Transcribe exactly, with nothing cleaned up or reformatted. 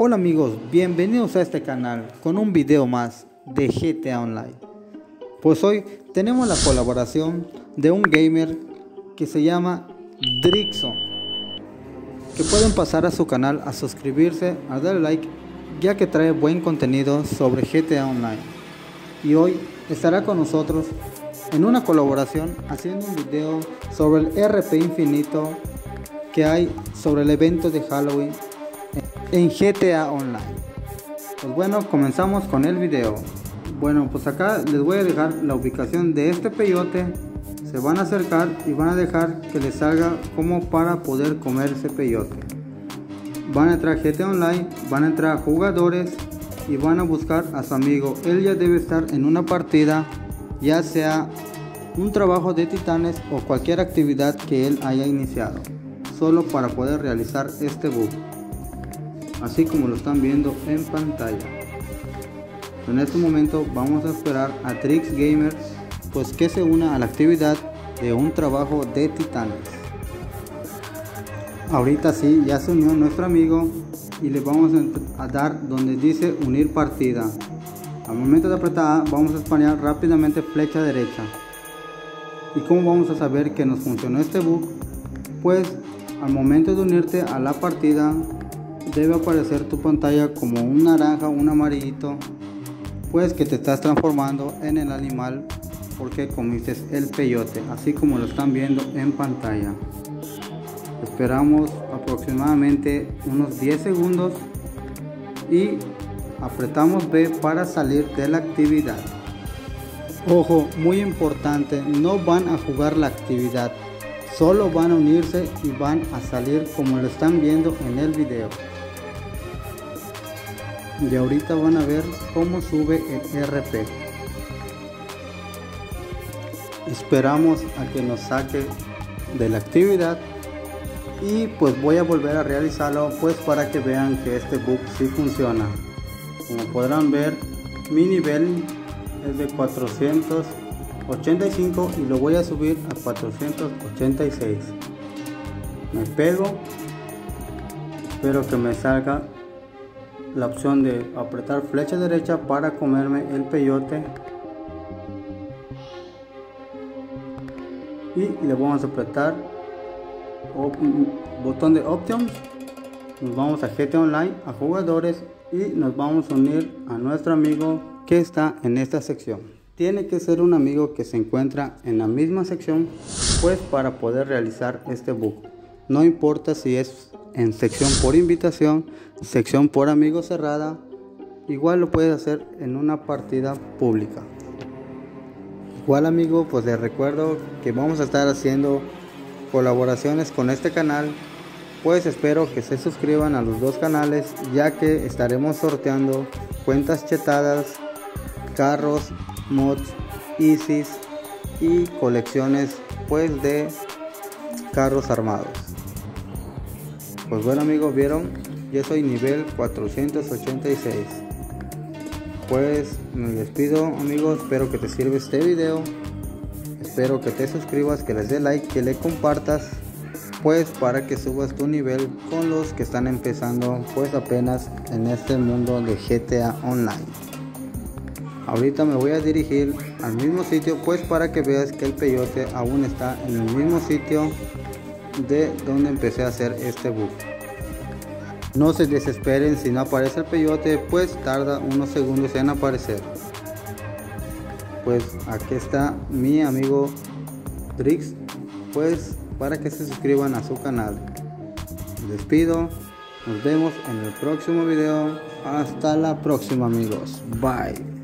Hola amigos, bienvenidos a este canal con un video más de G T A Online. Pues hoy tenemos la colaboración de un gamer que se llama Drixon, que pueden pasar a su canal a suscribirse, a darle like, ya que trae buen contenido sobre G T A Online. Y hoy estará con nosotros en una colaboración haciendo un video sobre el R P infinito que hay sobre el evento de Halloween en G T A Online. Pues bueno, comenzamos con el video. Bueno, pues acá les voy a dejar la ubicación de este peyote. Se van a acercar y van a dejar que les salga como para poder comer ese peyote. Van a entrar a G T A Online, van a entrar a jugadores y van a buscar a su amigo. Él ya debe estar en una partida, ya sea un trabajo de titanes o cualquier actividad que él haya iniciado, solo para poder realizar este bug, así como lo están viendo en pantalla. En este momento vamos a esperar a Trix Gamer pues que se una a la actividad de un trabajo de titanes. Ahorita sí, ya se unió nuestro amigo y le vamos a dar donde dice unir partida. Al momento de apretar A, vamos a spamear rápidamente flecha derecha. ¿Y cómo vamos a saber que nos funcionó este bug? Pues al momento de unirte a la partida debe aparecer tu pantalla como un naranja, un amarillito, pues que te estás transformando en el animal porque comiste el peyote, así como lo están viendo en pantalla. Esperamos aproximadamente unos diez segundos y apretamos B para salir de la actividad. Ojo, muy importante, no van a jugar la actividad, solo van a unirse y van a salir como lo están viendo en el video. Y ahorita van a ver cómo sube el R P. Esperamos a que nos saque de la actividad y pues voy a volver a realizarlo pues para que vean que este bug sí funciona. Como podrán ver, mi nivel es de cuatrocientos ochenta y cinco y lo voy a subir a cuatrocientos ochenta y seis. Me pego, espero que me salga la opción de apretar flecha derecha para comerme el peyote y le vamos a apretar botón de options. Nos vamos a G T A Online, a jugadores, y nos vamos a unir a nuestro amigo que está en esta sección. Tiene que ser un amigo que se encuentra en la misma sección pues para poder realizar este bug. No importa si es en sección por invitación, sección por amigo cerrada, igual lo puedes hacer en una partida pública. Igual amigo, pues les recuerdo que vamos a estar haciendo colaboraciones con este canal, pues espero que se suscriban a los dos canales, ya que estaremos sorteando cuentas chetadas, carros, mods, ISIS y colecciones pues de carros armados. Pues bueno amigos, vieron, yo soy nivel cuatrocientos ochenta y seis. Pues me despido amigos, espero que te sirva este video, espero que te suscribas, que les dé like, que le compartas, pues para que subas tu nivel con los que están empezando pues apenas en este mundo de G T A Online. Ahorita me voy a dirigir al mismo sitio pues para que veas que el peyote aún está en el mismo sitio de donde empecé a hacer este bug. No se desesperen si no aparece el peyote, pues tarda unos segundos en aparecer. Pues aquí está mi amigo Drix, pues para que se suscriban a su canal. Les despido, nos vemos en el próximo video. Hasta la próxima amigos, bye.